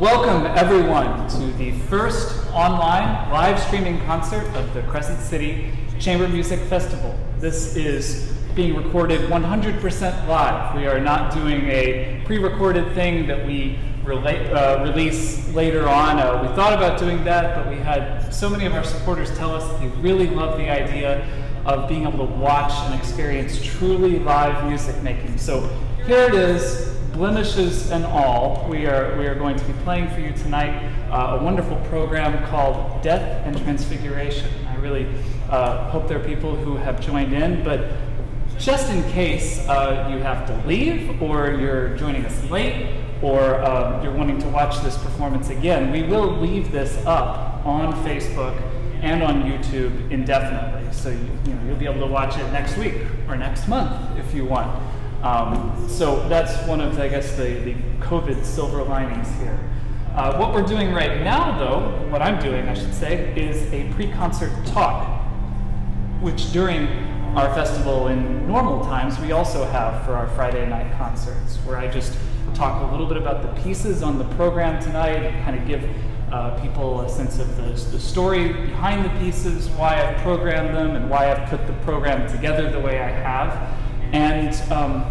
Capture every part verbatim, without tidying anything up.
Welcome everyone to the first online live streaming concert of the Crescent City Chamber Music Festival. This is being recorded one hundred percent live. We are not doing a pre-recorded thing that we relate, uh, release later on. Uh, we thought about doing that, but we had so many of our supporters tell us that they really love the idea of being able to watch and experience truly live music making. So here it is. Blemishes and all, we are we are going to be playing for you tonight uh, a wonderful program called Death and Transfiguration. I really uh, hope there are people who have joined in, but just in case uh, you have to leave, or you're joining us late, or uh, you're wanting to watch this performance again, we will leave this up on Facebook and on YouTube indefinitely. So you, you know, you'll be able to watch it next week or next month if you want. Um, so that's one of, I guess, the, the COVID silver linings here. Uh, what we're doing right now, though, what I'm doing, I should say, is a pre-concert talk, which during our festival in normal times we also have for our Friday night concerts, where I just talk a little bit about the pieces on the program tonight and kind of give uh, people a sense of the, the story behind the pieces, why I've programmed them, and why I've put the program together the way I have. And, um,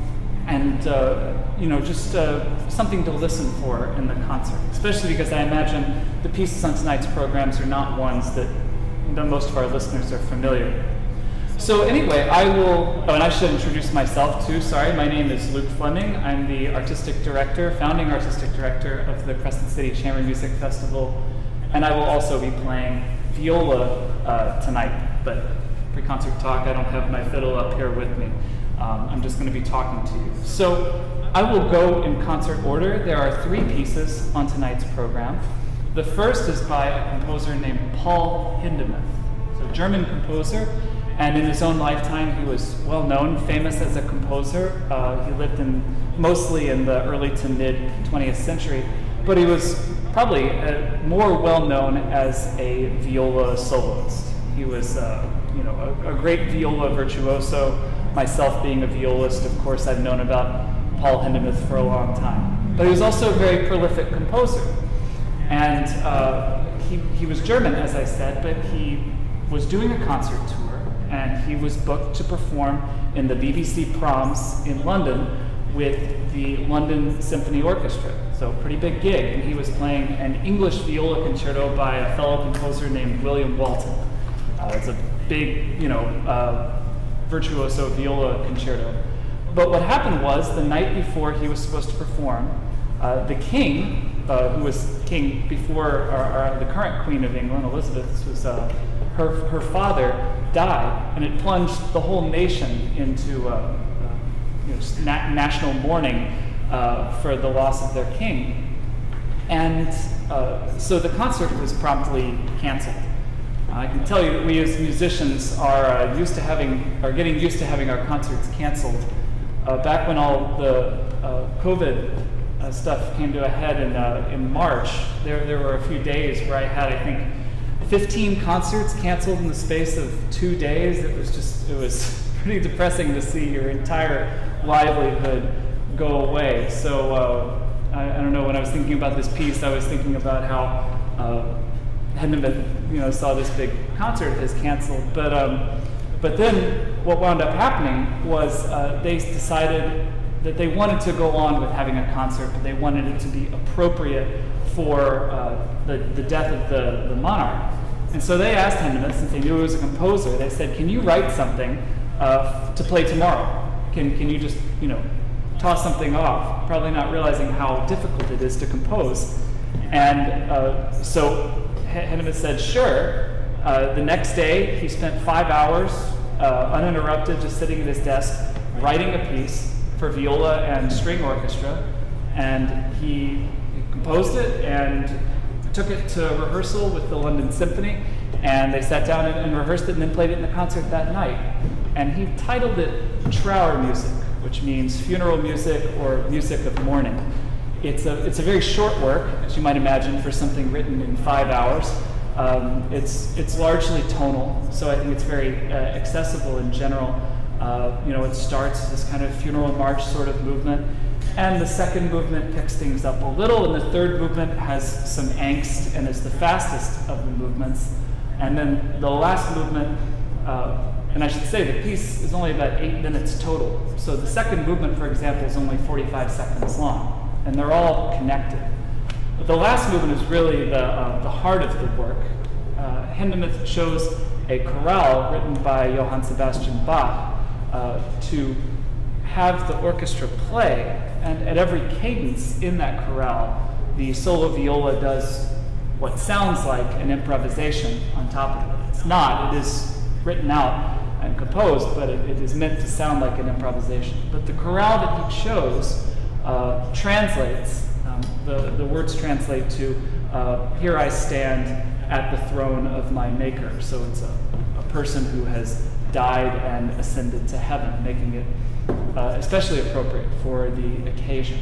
and uh, you know, just uh, something to listen for in the concert, especially because I imagine the pieces on tonight's programs are not ones that, that most of our listeners are familiar with. So anyway, I will, oh, and I should introduce myself too, sorry. My name is Luke Fleming. I'm the artistic director, founding artistic director of the Crescent City Chamber Music Festival, and I will also be playing viola uh, tonight, but pre-concert talk, I don't have my fiddle up here with me. Um, I'm just going to be talking to you. So I will go in concert order. There are three pieces on tonight's program. The first is by a composer named Paul Hindemith. So a German composer, and in his own lifetime he was well known, famous as a composer. Uh, he lived in mostly in the early to mid twentieth century, but he was probably uh, more well known as a viola soloist. He was uh, you know, a, a great viola virtuoso. Myself being a violist, of course, I've known about Paul Hindemith for a long time. But he was also a very prolific composer. And uh, he, he was German, as I said, but he was doing a concert tour, and he was booked to perform in the B B C Proms in London with the London Symphony Orchestra. So a pretty big gig, and he was playing an English viola concerto by a fellow composer named William Walton. Uh, it's a big, you know, uh, virtuoso viola concerto. But what happened was, the night before he was supposed to perform, uh, the king, uh, who was king before our, our, the current Queen of England, Elizabeth, this was uh, her, her father, died, and it plunged the whole nation into uh, uh, you know, na national mourning uh, for the loss of their king. And uh, so the concert was promptly canceled. I can tell you that we as musicians are uh, used to having, are getting used to having our concerts canceled. Uh, back when all the uh, COVID uh, stuff came to a head in, uh, in March, there, there were a few days where I had, I think, fifteen concerts canceled in the space of two days. It was just, it was pretty depressing to see your entire livelihood go away. So uh, I, I don't know, when I was thinking about this piece, I was thinking about how uh, Hindemith, you know, saw this big concert of his canceled, but um, but then what wound up happening was uh, they decided that they wanted to go on with having a concert, but they wanted it to be appropriate for uh, the the death of the the monarch, and so they asked Hindemith, since they knew he was a composer, they said, "Can you write something uh, to play tomorrow? Can can you just you know toss something off?" Probably not realizing how difficult it is to compose, and uh, so Hindemith said, sure. Uh, the next day, he spent five hours uh, uninterrupted, just sitting at his desk, writing a piece for viola and string orchestra. And he composed it and took it to rehearsal with the London Symphony. And they sat down and, and rehearsed it, and then played it in the concert that night. And he titled it Trauer music, which means funeral music or music of mourning. It's a, it's a very short work, as you might imagine, for something written in five hours. Um, it's, it's largely tonal, so I think it's very uh, accessible in general. Uh, you know, it starts this kind of funeral march sort of movement, And the second movement picks things up a little, and the third movement has some angst and is the fastest of the movements. And then the last movement, uh, and I should say the piece is only about eight minutes total. So the second movement, for example, is only forty-five seconds long, and they're all connected. But the last movement is really the, uh, the heart of the work. Uh, Hindemith chose a chorale written by Johann Sebastian Bach uh, to have the orchestra play, and at every cadence in that chorale, the solo viola does what sounds like an improvisation on top of it. It's not, it is written out and composed, but it, it is meant to sound like an improvisation. But the chorale that he chose uh, translates, um, the, the words translate to, uh, here I stand at the throne of my maker. So it's a, a person who has died and ascended to heaven, making it uh, especially appropriate for the occasion.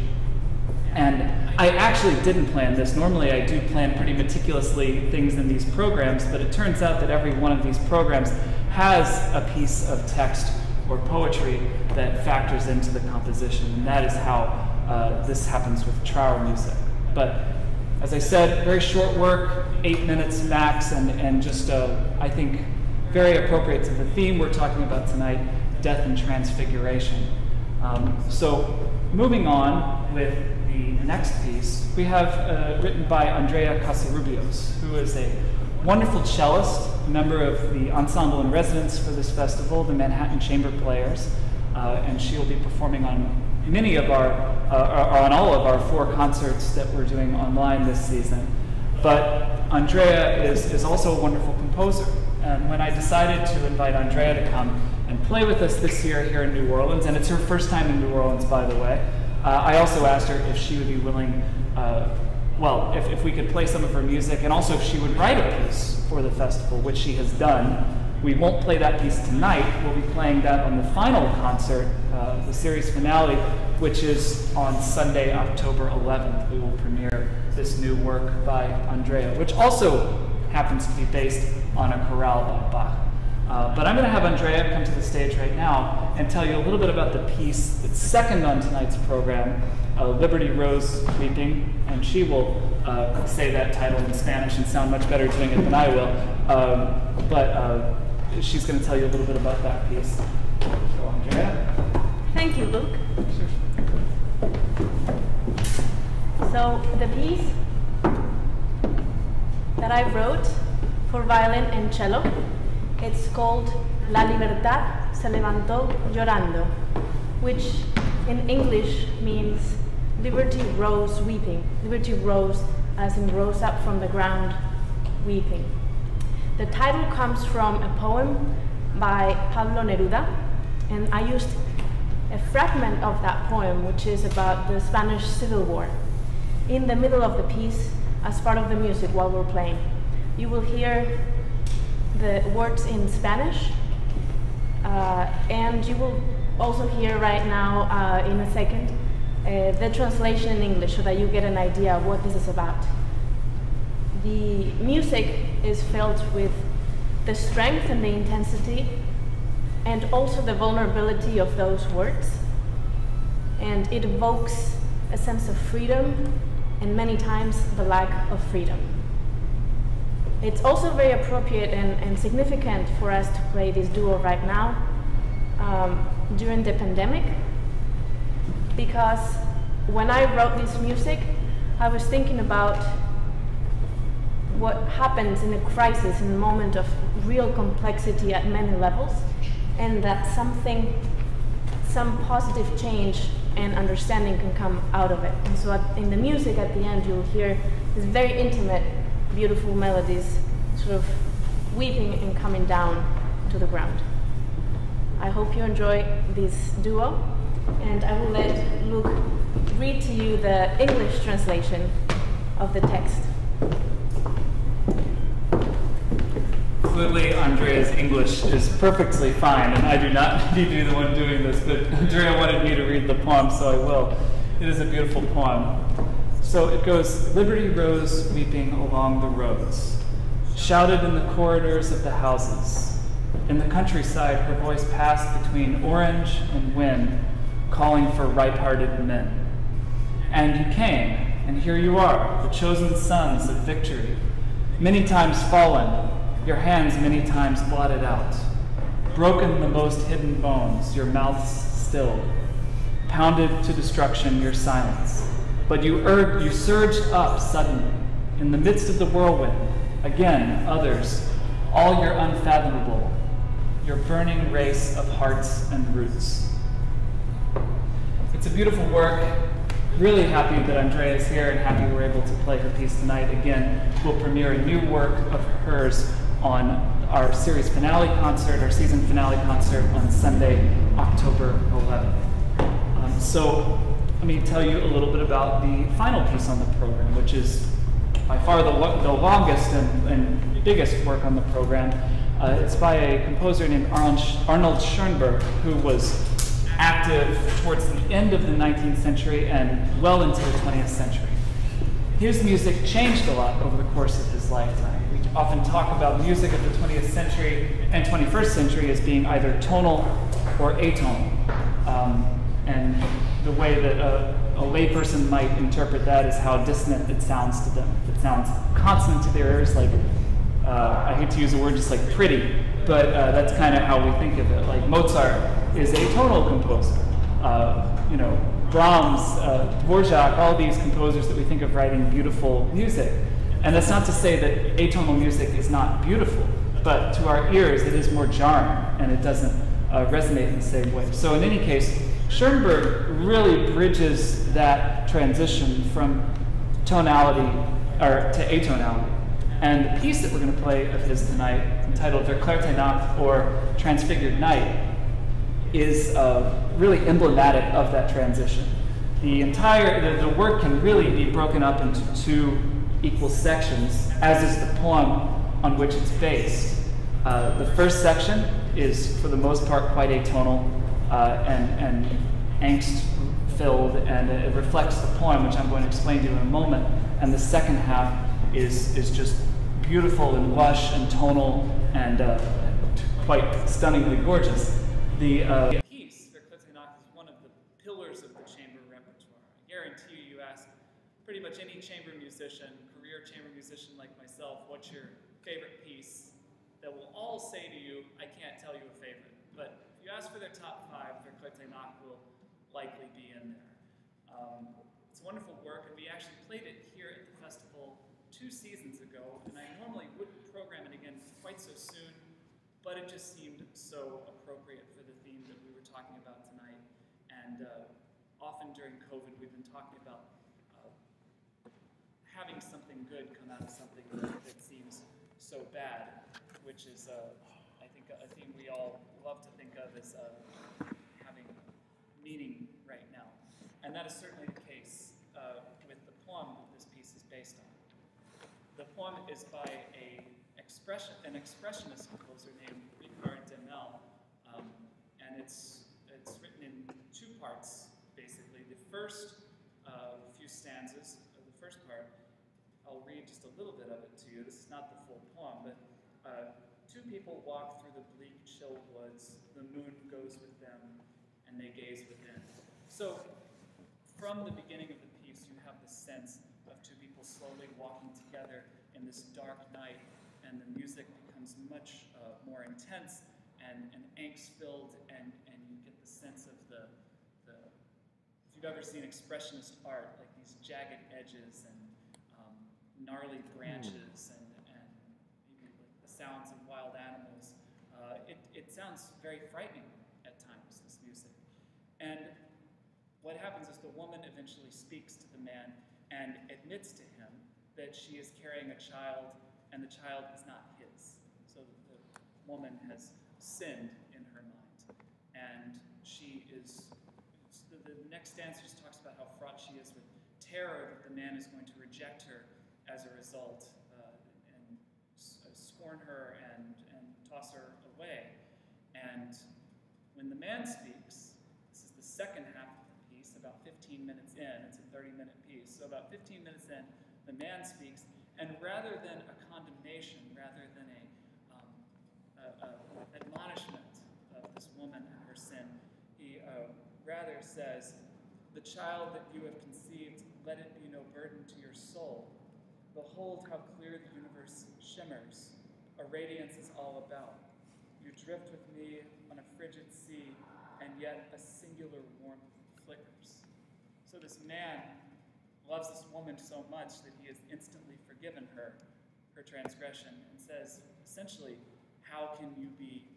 And I actually didn't plan this. Normally I do plan pretty meticulously things in these programs, but it turns out that every one of these programs has a piece of text or poetry that factors into the composition, and that is how uh, this happens with Trauermusik. But as I said, very short work, eight minutes max, and, and just, uh, I think, very appropriate to the theme we're talking about tonight, death and transfiguration. Um, so moving on with the next piece, we have uh, written by Andrea Casarubios, who is a wonderful cellist, member of the ensemble in residence for this festival, the Manhattan Chamber Players, uh, and she will be performing on many of our, uh, or on all of our four concerts that we're doing online this season. But Andrea is, is also a wonderful composer, and when I decided to invite Andrea to come and play with us this year here in New Orleans, and it's her first time in New Orleans, by the way, uh, I also asked her if she would be willing, uh, well, if, if we could play some of her music, and also if she would write a piece for the festival, which she has done. We won't play that piece tonight. We'll be playing that on the final concert, uh, the series finale, which is on Sunday, October eleventh. We will premiere this new work by Andrea, which also happens to be based on a chorale by Bach. Uh, but I'm going to have Andrea come to the stage right now and tell you a little bit about the piece that's second on tonight's program, uh, Liberty Rose Weeping, and she will uh, say that title in Spanish and sound much better doing it than I will. Um, but uh, she's going to tell you a little bit about that piece. So, Andrea. Thank you, Luke. So the piece that I wrote for violin and cello, it's called La Libertad se levantó llorando, which in English means liberty rose weeping. Liberty rose as in rose up from the ground weeping. The title comes from a poem by Pablo Neruda, and I used a fragment of that poem, which is about the Spanish Civil War, in the middle of the piece as part of the music while we're playing. You will hear the words in Spanish, uh, and you will also hear right now, uh, in a second, uh, the translation in English so that you get an idea of what this is about. The music is filled with the strength and the intensity, and also the vulnerability of those words, and it evokes a sense of freedom and many times the lack of freedom. It's also very appropriate and, and significant for us to play this duo right now um, during the pandemic, because when I wrote this music, I was thinking about what happens in a crisis, in a moment of real complexity at many levels, and that something, some positive change and understanding can come out of it. And so at, in the music at the end, you'll hear this very intimate, beautiful melodies sort of weeping and coming down to the ground. I hope you enjoy this duo, and I will let Luke read to you the English translation of the text. Clearly, Andrea's English is perfectly fine, and I do not need to be the one doing this, but Andrea wanted me to read the poem, so I will. It is a beautiful poem. So it goes, Liberty rose weeping along the roads, shouted in the corridors of the houses. In the countryside, her voice passed between orange and wind, calling for ripe-hearted men. And you came, and here you are, the chosen sons of victory. Many times fallen, your hands many times blotted out. Broken the most hidden bones, your mouths stilled. Pounded to destruction, your silence. But you, ur- you surged up suddenly, in the midst of the whirlwind. Again, others, all your unfathomable, your burning race of hearts and roots. It's a beautiful work. Really happy that Andrea is here and happy we're able to play her piece tonight. Again, we'll premiere a new work of hers on our series finale concert, our season finale concert on Sunday, October eleventh. Um, so let me tell you a little bit about the final piece on the program, which is by far the, lo the longest and, and biggest work on the program. Uh, it's by a composer named Arnold, Arnold Schoenberg, who was active towards the end of the nineteenth century and well into the twentieth century. His music changed a lot over the course of his lifetime. We often talk about music of the twentieth century and twenty-first century as being either tonal or atonal. Um, and the way that a, a layperson might interpret that is how dissonant it sounds to them. If it sounds consonant to their ears, like, uh, I hate to use a word just like pretty, but uh, that's kind of how we think of it. Like Mozart is a tonal composer. Uh, you know, Brahms, uh, Dvorak, all these composers that we think of writing beautiful music. And that's not to say that atonal music is not beautiful, but to our ears it is more jarring and it doesn't uh, resonate in the same way. So in any case, Schoenberg really bridges that transition from tonality or to atonality. And the piece that we're going to play of his tonight, entitled Verklärte Nacht, or Transfigured Night, is uh, really emblematic of that transition. The entire, the, the work can really be broken up into two equal sections, as is the poem on which it's based. Uh, the first section is, for the most part, quite atonal uh, and, and angst-filled, and it reflects the poem, which I'm going to explain to you in a moment. And the second half is, is just beautiful and lush and tonal and uh, quite stunningly gorgeous. The uh, piece, Verklärte Nacht, is one of the pillars of the chamber repertoire. I guarantee you, you ask pretty much any chamber musician, career chamber musician like myself, what's your favorite piece? They will all say to you, I can't tell you a favorite. But if you ask for their top five, Verklärte Nacht will likely be in there. Um, it's a wonderful work, and we actually played it here at the festival two seasons ago, and I normally wouldn't program it again quite so soon, but it just seemed so appropriate for the theme that we were talking about tonight. And uh, often during COVID, we've been talking about uh, having something good come out of something that, that seems so bad, which is, uh, I think, a theme we all love to think of as uh, having meaning right now. And that is certainly the case uh, with the poem that this piece is based on. The poem is by a expression, an expressionist composer named Richard Demel, um, and it's, it's written in two parts, basically. The first uh, few stanzas, or the first part, I'll read just a little bit of it to you. This is not the full poem, but uh, two people walk through the bleak, chill woods. The moon goes with them, and they gaze within. So, from the beginning of the piece, you have the sense of two people slowly walking together in this dark night, and the music becomes much uh, more intense and, and angst-filled, and, and you get the sense of the, the, if you've ever seen expressionist art, like these jagged edges and um, gnarly branches and, and even like the sounds of wild animals, uh, it, it sounds very frightening at times, this music. And what happens is the woman eventually speaks to the man and admits to him that she is carrying a child, and the child is not his. So the woman has sinned in her mind. And she is, the, the next stanza just talks about how fraught she is with terror that the man is going to reject her as a result, uh, and scorn her and, and toss her away. And when the man speaks, this is the second half of the piece, about fifteen minutes in, it's a thirty minute piece, so about fifteen minutes in, the man speaks, and rather than a condemnation, rather than a, um, a, a admonishment of this woman and her sin, he uh, rather says, the child that you have conceived, let it be no burden to your soul. Behold how clear the universe shimmers, a radiance is all about. You drift with me on a frigid sea, and yet a singular warmth flickers. So this man loves this woman so much that he has instantly forgiven her, her transgression, and says, essentially, how can you be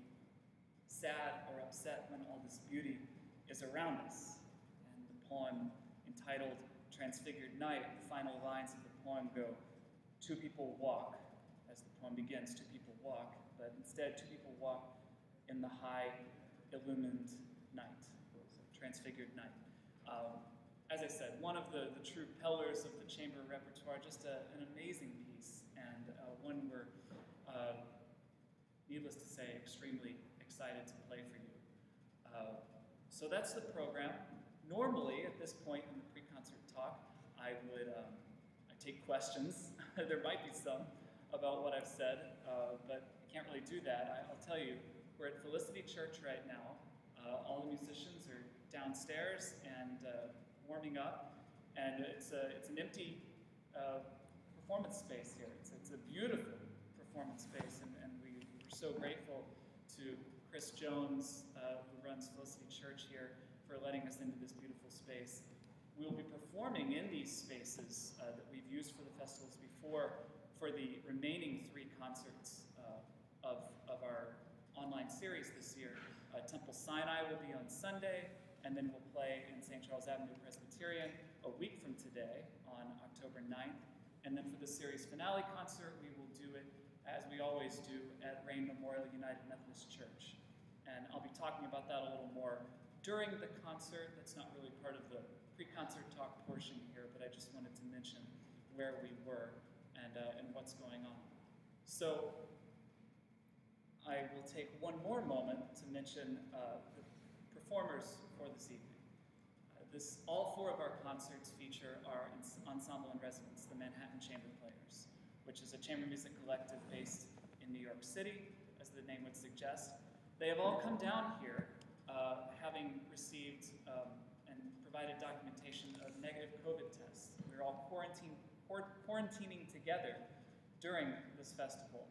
sad or upset when all this beauty is around us? And the poem entitled Transfigured Night, the final lines of the poem go, two people walk, as the poem begins, two people walk, but instead two people walk in the high illumined night, so transfigured night. Um, as I said, one of the, the true pillars of the chamber repertoire, just a, an amazing piece, and uh, one we're, uh, needless to say, extremely excited to play for you. Uh, so that's the program. Normally, at this point in the pre-concert talk, I would um, I take questions. There might be some about what I've said, uh, but I can't really do that. I, I'll tell you, we're at Felicity Church right now. Uh, all the musicians are downstairs and uh, warming up, and it's a it's an empty uh, performance space here. It's it's a beautiful performance space, and, and we, we're so grateful to Chris Jones, uh, who runs Felicity Church here, for letting us into this beautiful space. We'll be performing in these spaces uh, that we've used for the festivals before for the remaining three concerts uh, of, of our online series this year. Uh, Temple Sinai will be on Sunday, and then we'll play in Saint Charles Avenue Presbyterian a week from today on October ninth. And then for the series finale concert, we will do it, as we always do, at Rain Memorial United Methodist Church. And I'll be talking about that a little more during the concert. That's not really part of the pre-concert talk portion here, but I just wanted to mention where we were and, uh, and what's going on. So I will take one more moment to mention uh, the performers for this evening. Uh, this, all four of our concerts feature our ensemble in residence, the Manhattan Chamber Players, which is a chamber music collective based in New York City, as the name would suggest. They have all come down here uh, having received um, and provided documentation of negative COVID tests. We're all quarantine, quarantining together during this festival.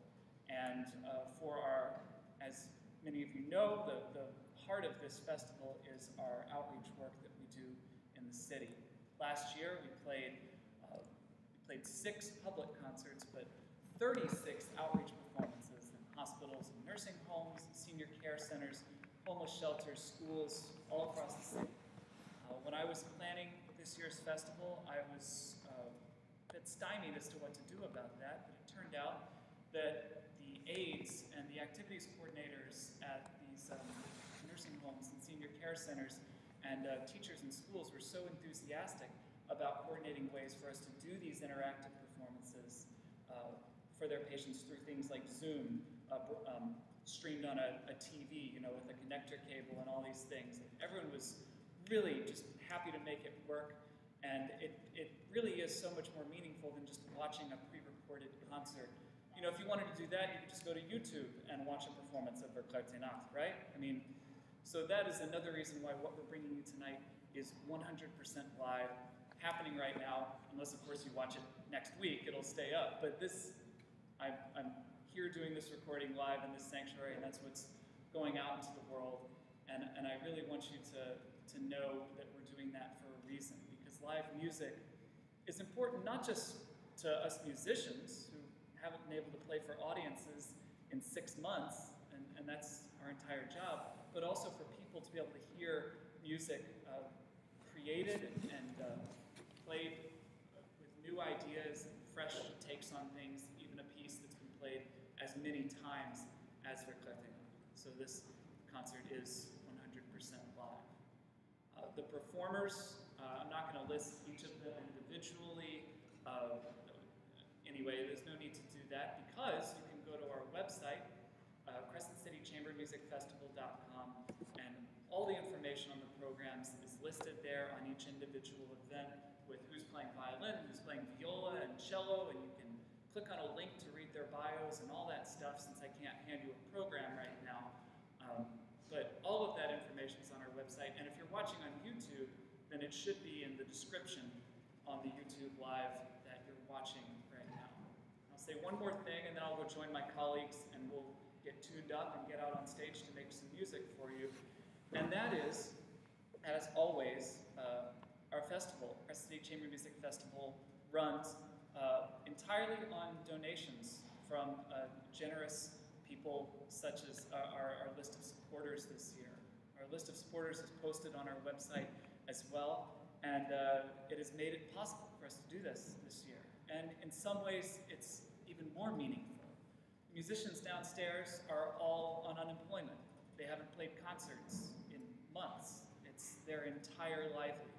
And uh, for our, as many of you know, the, the heart of this festival is our outreach work that we do in the city. Last year we played, uh, we played six public concerts, but thirty-six outreach performances in hospitals and nursing homes, senior care centers, homeless shelters, schools, all across the city. Uh, when I was planning this year's festival, I was uh, a bit stymied as to what to do about that, but it turned out that the aides and the activities coordinators at these um, nursing homes and senior care centers and uh, teachers in schools were so enthusiastic about coordinating ways for us to do these interactive performances uh, for their patients through things like Zoom, uh, um, streamed on a, a T V, you know, with a connector cable and all these things. And everyone was really just happy to make it work. And it, it really is so much more meaningful than just watching a pre-recorded concert. You know, if you wanted to do that, you could just go to YouTube and watch a performance of Verklärte Nacht, right? I mean, so that is another reason why what we're bringing you tonight is one hundred percent live, happening right now, unless of course you watch it next week, it'll stay up. But this, I'm, I'm here doing this recording live in this sanctuary, and that's what's going out into the world. And, and I really want you to, to know that we're doing that for a reason, because live music is important not just to us musicians who haven't been able to play for audiences in six months, and, and that's our entire job, but also for people to be able to hear music uh, created and, and uh, played with new ideas and fresh takes on things, even a piece that's been played as many times as Verklärte Nacht. So this concert is one hundred percent live. Uh, the performers, uh, I'm not going to list each of them individually. Uh, anyway, there's no need to do that because you can go to our website, uh, crescent city chamber music festival dot com, and all the information on the programs is listed there on each individual event with who's playing violin, who's playing viola and cello, and you can click on a link to read their bios and all that stuff, since I can't hand you a program right now. Um, but all of that information is on our website, and if you're watching on YouTube, then it it should be in the description on the YouTube Live that you're watching right now. I'll say one more thing, and then I'll go join my colleagues, and we'll get tuned up and get out on stage to make some music for you. And that is, as always, uh, our festival, Crescent City Chamber Music Festival, runs uh, entirely on donations from uh, generous people such as our, our, our list of supporters this year. Our list of supporters is posted on our website as well, and uh, it has made it possible for us to do this this year. And in some ways, it's even more meaningful. Musicians downstairs are all on unemployment. They haven't played concerts in months. It's their entire livelihood.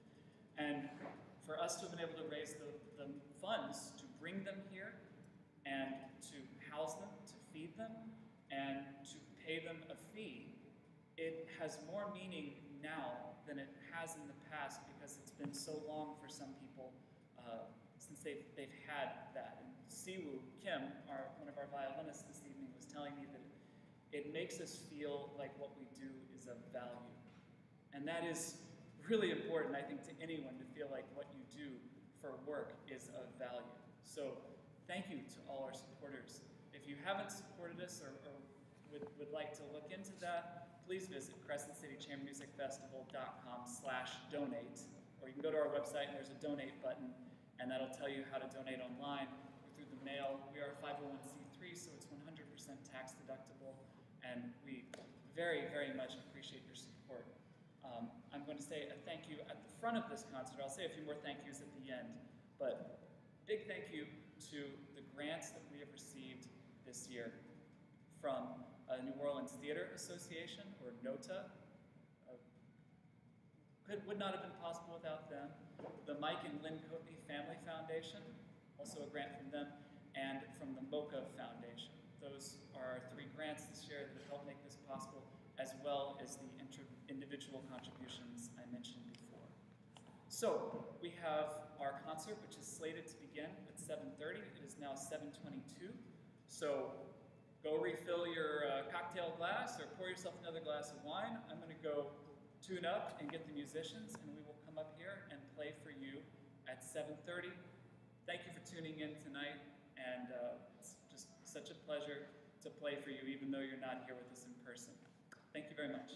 And for us to have been able to raise the, the funds to bring them here and to house them, to feed them, and to pay them a fee, it has more meaning now than it has in the past because it's been so long for some people uh, since they've, they've had that. And Siwoo Kim, our, one of our violinists this evening, was telling me that it, it makes us feel like what we do is of value. And that is really important, I think, to anyone to feel like what you do for work is of value. So thank you to all our supporters. If you haven't supported us or, or would, would like to look into that, please visit crescent city chamber music festival dot com slash donate, or you can go to our website and there's a donate button, and that'll tell you how to donate online or through the mail. We are a five oh one c three, so it's one hundred percent tax deductible, and we very, very much appreciate your support. Um, I'm going to say a thank you at the front of this concert. I'll say a few more thank yous at the end, but big thank you to the grants that we have received this year from uh, New Orleans Theater Association, or NOTA. Uh, could, would not have been possible without them. The Mike and Lynn Coatney Family Foundation, also a grant from them, and from the MoCA Foundation. Those are our three grants this year that have helped make this possible, as well as the individual contributions I mentioned before. So, we have our concert, which is slated to begin at seven thirty. It is now seven twenty-two. So, go refill your uh, cocktail glass or pour yourself another glass of wine. I'm going to go tune up and get the musicians, and we will come up here and play for you at seven thirty. Thank you for tuning in tonight, and uh, it's just such a pleasure to play for you, even though you're not here with us in person. Thank you very much.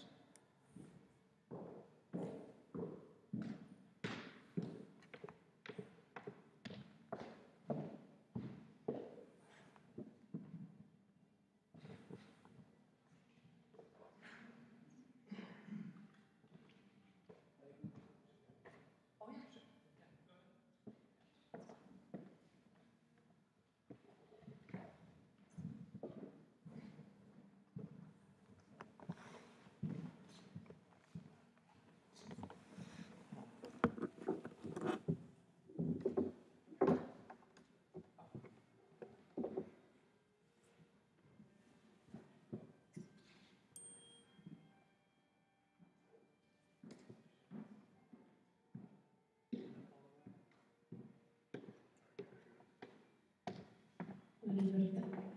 Libertad.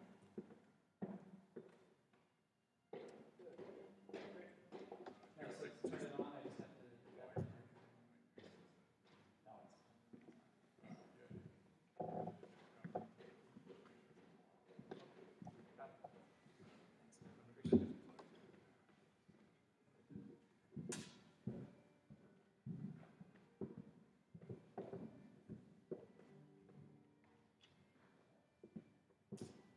No, so turn it on, I just have to... No, it's... Thanks.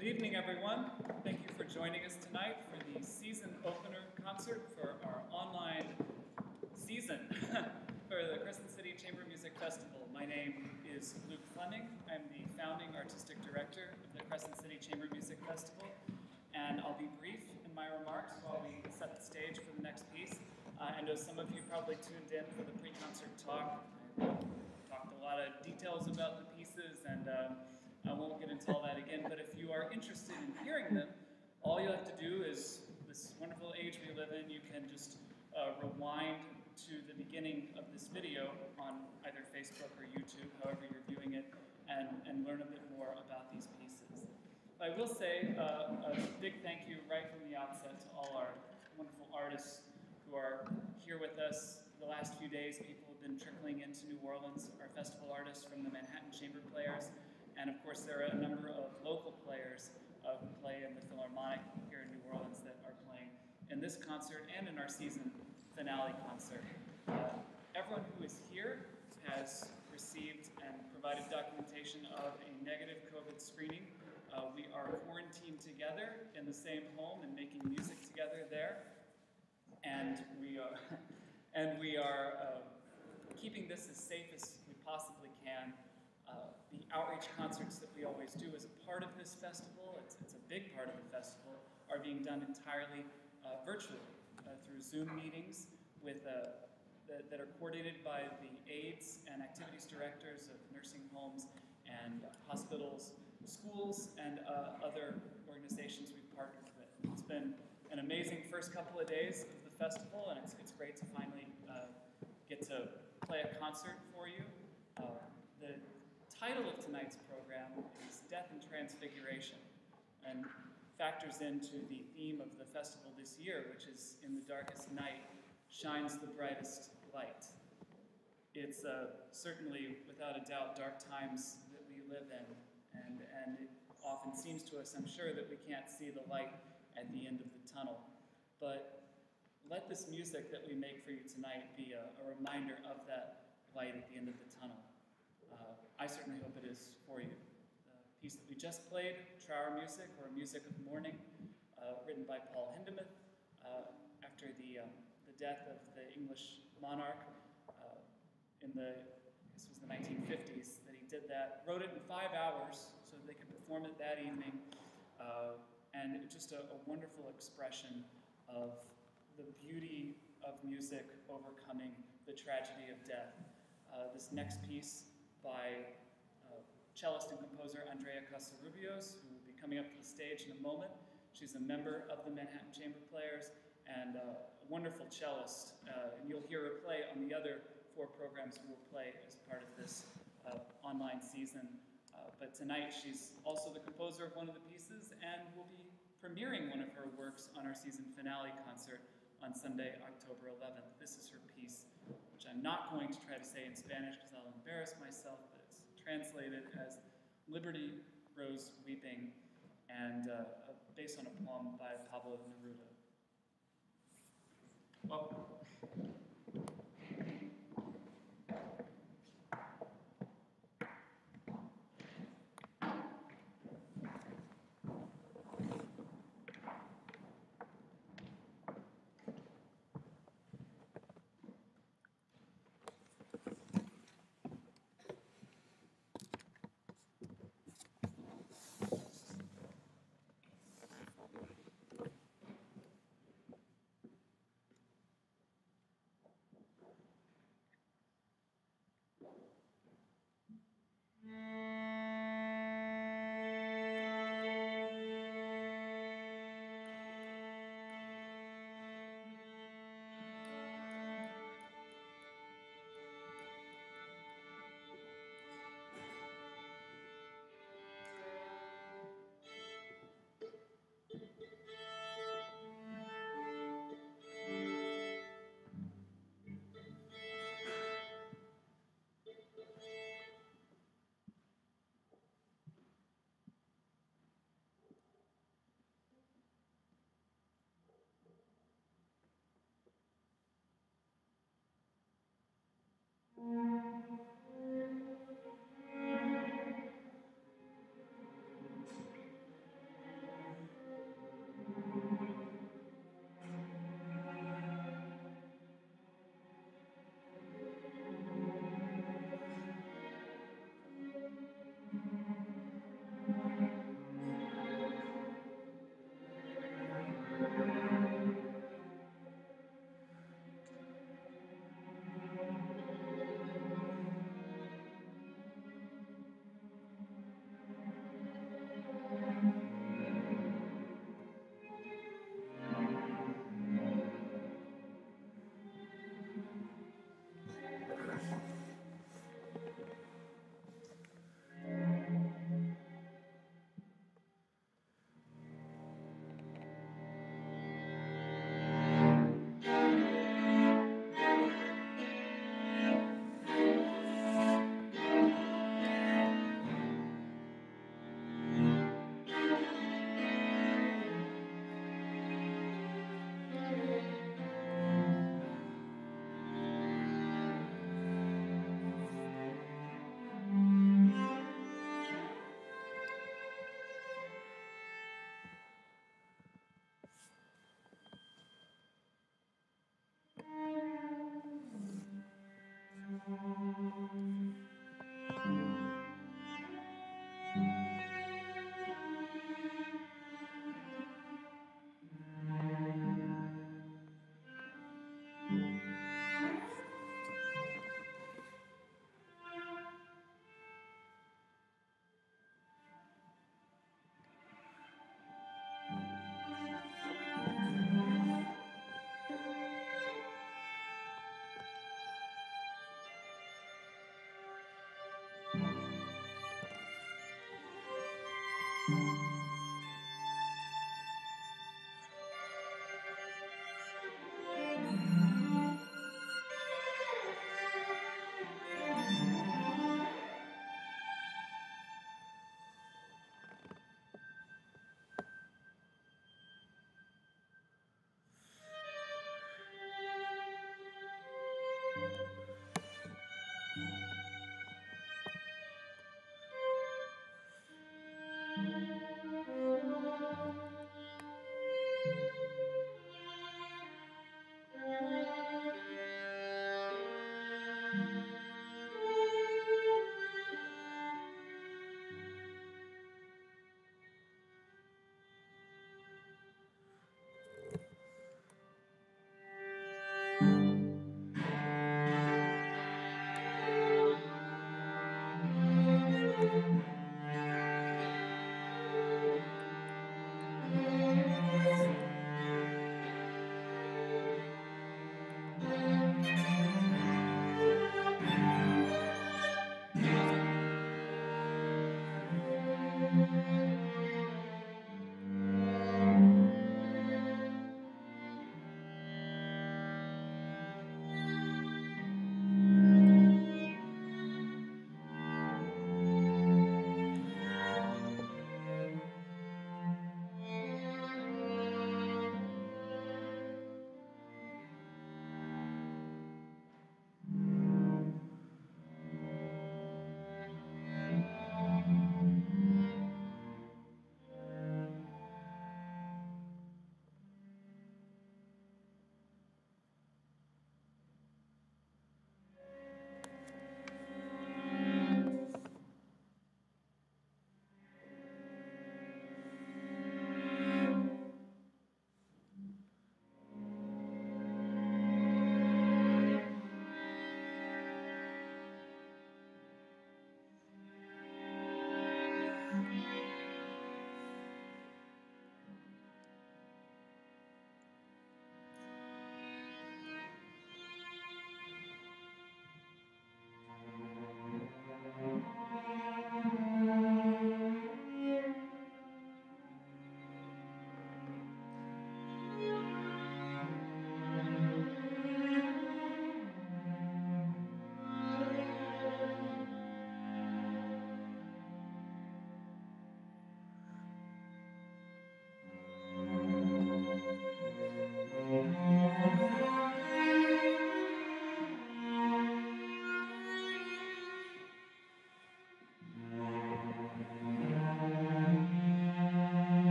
Good evening, everyone. Thank you for joining us tonight for the season opener concert for our online season for the Crescent City Chamber Music Festival. My name is Luke Fleming. I'm the founding artistic director of the Crescent City Chamber Music Festival, and I'll be brief in my remarks while we set the stage for the next piece. Uh, I know some of you probably tuned in for the pre-concert talk. I uh, talked a lot of details about the pieces, and um, I won't get into all that again, but if you are interested in hearing them, all you have to do is, this wonderful age we live in, you can just uh, rewind to the beginning of this video on either Facebook or YouTube, however you're viewing it, and, and learn a bit more about these pieces. I will say uh, a big thank you right from the outset to all our wonderful artists who are here with us. The last few days, people have been trickling into New Orleans, our festival artists from the Manhattan Chamber Players. And of course, there are a number of local players uh, who play in the Philharmonic here in New Orleans that are playing in this concert and in our season finale concert. Uh, everyone who is here has received and provided documentation of a negative COVID screening. Uh, we are quarantined together in the same home and making music together there. And we are, and we are uh, keeping this as safe as we possibly can. Uh, the outreach concerts that we always do as a part of this festival, it's, it's a big part of the festival, are being done entirely uh, virtually uh, through Zoom meetings with, uh, that, that are coordinated by the aides and activities directors of nursing homes and hospitals, schools, and uh, other organizations we've partnered with. It's been an amazing first couple of days of the festival, and it's, it's great to finally uh, get to play a concert for you. Uh, the title of tonight's program is Death and Transfiguration, and factors into the theme of the festival this year, which is in the darkest night shines the brightest light. It's uh, certainly, without a doubt, dark times that we live in, and, and it often seems to us, I'm sure, that we can't see the light at the end of the tunnel. But let this music that we make for you tonight be a, a reminder of that light at the end of the tunnel. Uh, I certainly hope it is for you. The piece that we just played, Trower Music, or Music of Mourning, uh, written by Paul Hindemith, uh, after the, um, the death of the English monarch uh, in the, this was the nineteen fifties, that he did that, wrote it in five hours so that they could perform it that evening, uh, and it just a, a wonderful expression of the beauty of music overcoming the tragedy of death. Uh, this next piece by uh, cellist and composer Andrea Casarubios, who will be coming up to the stage in a moment. She's a member of the Manhattan Chamber Players and uh, a wonderful cellist. Uh, and you'll hear her play on the other four programs we will play as part of this uh, online season. Uh, but tonight she's also the composer of one of the pieces and will be premiering one of her works on our season finale concert on Sunday, October eleventh. This is her piece, which I'm not going to try to say in Spanish because I'll embarrass myself, but it's translated as Liberty Rose Weeping, and uh, based on a poem by Pablo Neruda. Well,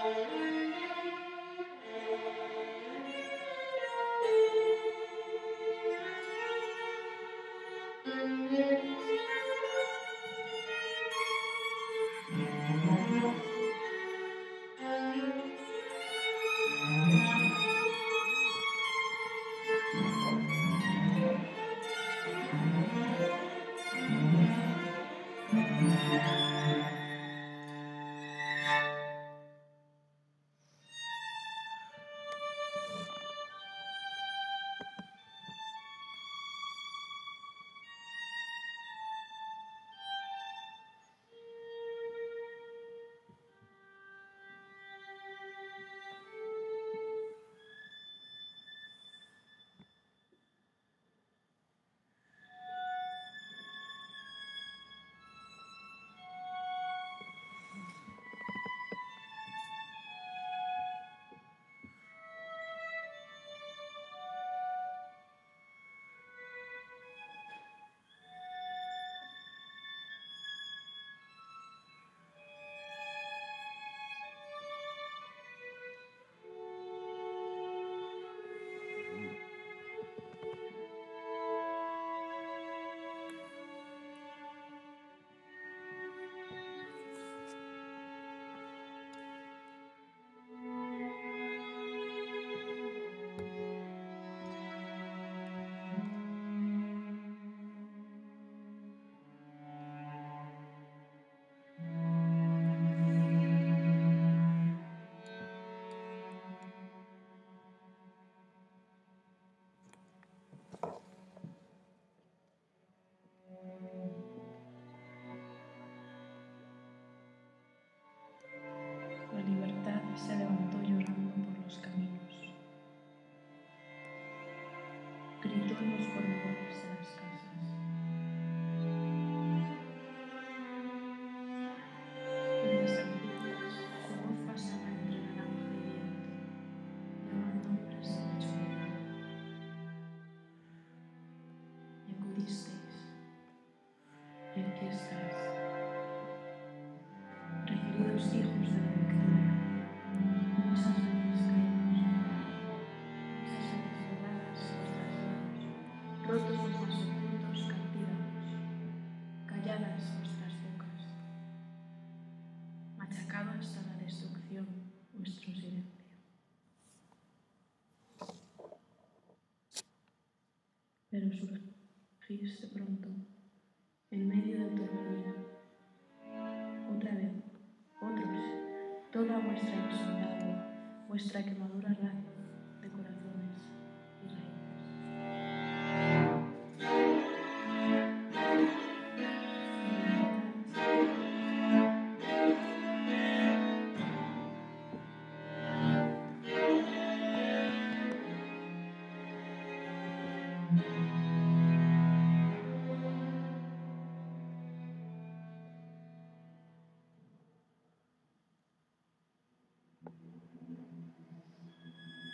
La libertad se levantó llorando por los caminos. Gritó en los corredores de las casas. En las alturas su voz pasaba entre naranja y viento, llamando hombres sin hecho mundo. Y acudisteis. Y aquí estás. Referidos hijos de la victoria, muchas veces caídos, muchas veces voladas vuestras manos, rotos vuestros sepulcros cautivados, calladas vuestras bocas, machacado hasta la destrucción vuestro silencio. Pero surgís de pronto, en medio del torbellino, otra vez, otros, toda vuestra exundada, vuestra quemadura raza de corazones y raíces.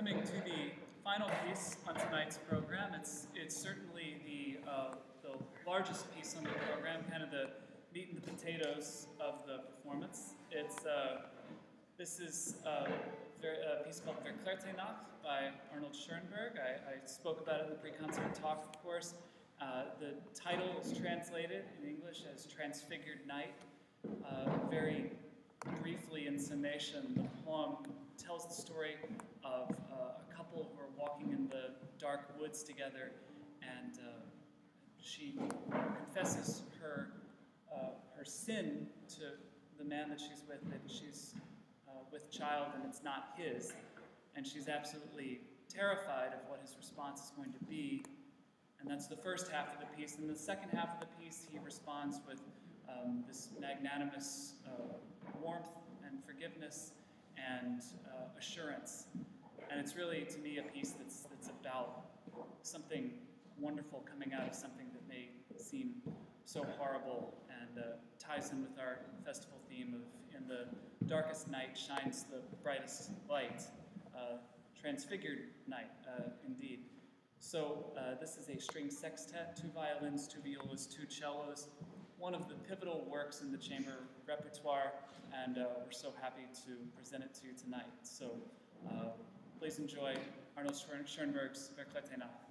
coming to the final piece on tonight's program. It's it's certainly the uh, the largest piece on the program, kind of the meat and the potatoes of the performance. It's uh, this is uh, a piece called Verklärte Nacht by Arnold Schoenberg. I, I spoke about it in the pre-concert talk, of course. Uh, the title is translated in English as Transfigured Night. Uh, very briefly, in summation, the poem tells the story of uh, a couple who are walking in the dark woods together, and uh, she confesses her uh, her sin to the man that she's with, that she's uh, with child and it's not his, and she's absolutely terrified of what his response is going to be. And that's the first half of the piece. In the second half of the piece, he responds with um, this magnanimous uh, warmth and forgiveness and uh, assurance. And it's really, to me, a piece that's, that's about something wonderful coming out of something that may seem so horrible, and uh, ties in with our festival theme of "in the darkest night shines the brightest light," uh, transfigured night, uh, indeed. So uh, this is a string sextet, two violins, two violas, two cellos, one of the pivotal works in the chamber repertoire, and uh, we're so happy to present it to you tonight. So uh, please enjoy Arnold Schoenberg's Verklärte Nacht.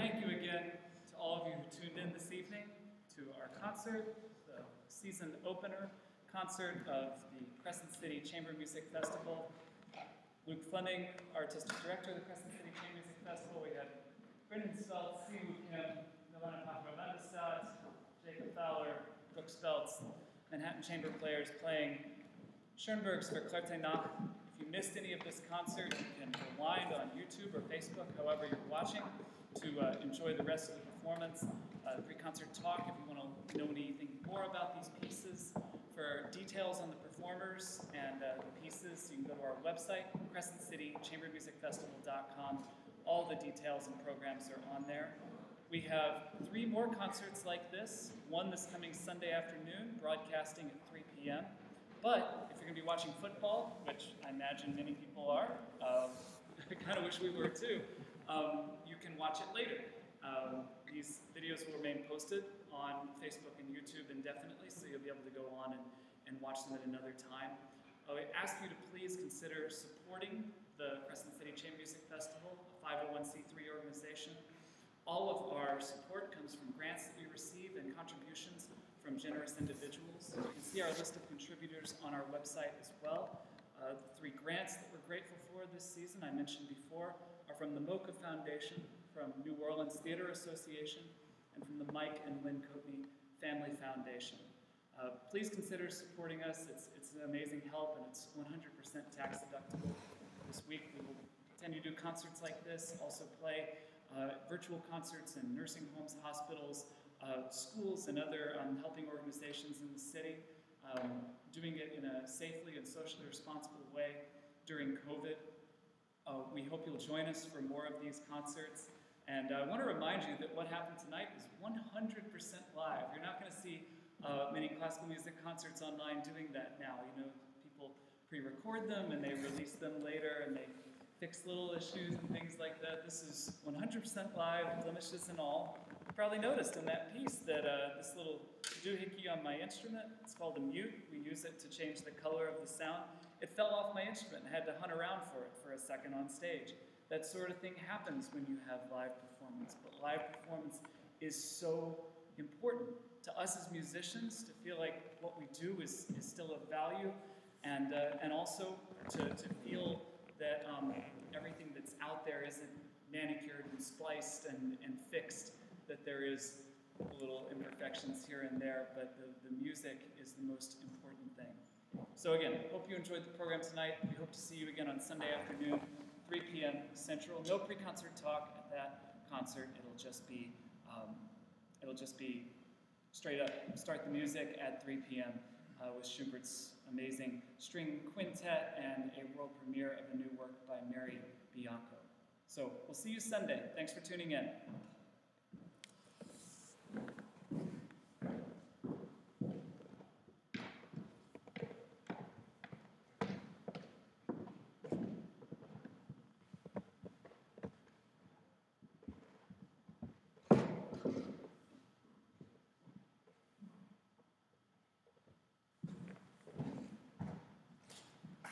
thank you again to all of you who tuned in this evening to our concert, the season opener concert of the Crescent City Chamber Music Festival. Luke Fleming, Artistic Director of the Crescent City Chamber Music Festival. We had Brendan Speltz, Siwoo Kim, Milana Paparadandestad, Jacob Fowler, Brooke Speltz, Manhattan Chamber players playing Schoenberg's Verklärte Nacht. If you missed any of this concert, you can rewind on YouTube or Facebook, however you're watching, to uh, enjoy the rest of the performance. Uh, the pre-concert talk, if you want to know anything more about these pieces. For details on the performers and uh, the pieces, you can go to our website, crescent city chamber music festival dot com. All the details and programs are on there. We have three more concerts like this, one this coming Sunday afternoon, broadcasting at three p m But if you're going to be watching football, which I imagine many people are, um, I kind of wish we were too, um, you can watch it later. Um, these videos will remain posted on Facebook and YouTube indefinitely, so you'll be able to go on and, and watch them at another time. I would ask you to please consider supporting the Crescent City Chamber Music Festival, a five oh one c three organization. All of our support comes from grants that we receive and contributions from generous individuals. You can see our list of contributors on our website as well. Uh, the three grants that we're grateful for this season, I mentioned before, are from the MoCA Foundation, from New Orleans Theater Association, and from the Mike and Lynn Coatney Family Foundation. Uh, please consider supporting us. It's, it's an amazing help, and it's one hundred percent tax deductible. This week we will continue to do concerts like this, also play uh, virtual concerts in nursing homes, hospitals, uh, schools, and other um, helping organizations in the city, um, doing it in a safely and socially responsible way during COVID. Uh, we hope you'll join us for more of these concerts. And I want to remind you that what happened tonight is one hundred percent live. You're not going to see uh, many classical music concerts online doing that now. You know, people pre-record them and they release them later and they fix little issues and things like that. This is one hundred percent live, blemishes and all. You probably noticed in that piece that uh, this little doohickey on my instrument, it's called a mute. We use it to change the color of the sound. It fell off my instrument and I had to hunt around for it for a second on stage. That sort of thing happens when you have live performance, but live performance is so important to us as musicians to feel like what we do is, is still of value, and, uh, and also to, to feel that um, everything that's out there isn't manicured and spliced and, and fixed, that there is little imperfections here and there, but the, the music is the most important thing. So again, hope you enjoyed the program tonight. We hope to see you again on Sunday afternoon, three p m Central. No pre-concert talk at that concert. It'll just be, um, it'll just be straight up start the music at three p m Uh, with Schubert's amazing string quintet and a world premiere of a new work by Mary Bianco. So we'll see you Sunday. Thanks for tuning in.